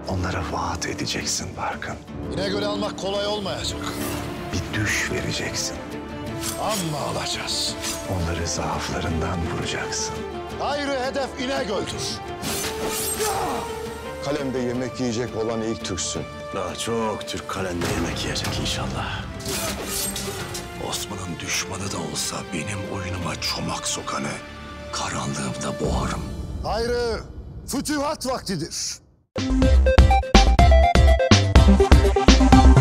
Onlara vaat edeceksin Barkın. İnegöl'ü almak kolay olmayacak. Bir düş vereceksin. Amma alacağız. Onları zaaflarından vuracaksın. Ayrı hedef İnegöl'dür. Kalemde yemek yiyecek olan ilk Türksün. Daha çok Türk kalemde yemek yiyecek inşallah. Osman'ın düşmanı da olsa benim oyunuma çomak sokanı karanlığımda boğarım. Ayrı fütühat vaktidir.